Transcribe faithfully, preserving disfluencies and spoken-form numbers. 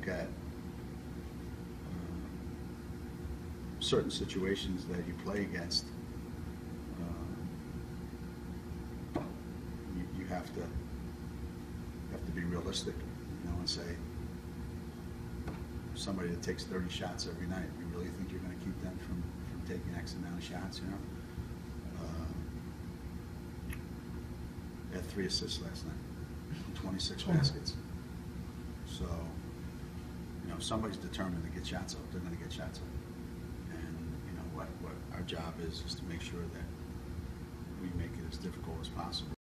look at uh, certain situations that you play against, uh, you, you have to you have to be realistic, you know, and say, somebody that takes thirty shots every night, you really think you're going to keep them from, from taking X amount of shots, you know? Uh, they had three assists last night, twenty-six baskets. So, you know, if somebody's determined to get shots up, they're going to get shots up. And, you know, what, what our job is, is to make sure that we make it as difficult as possible.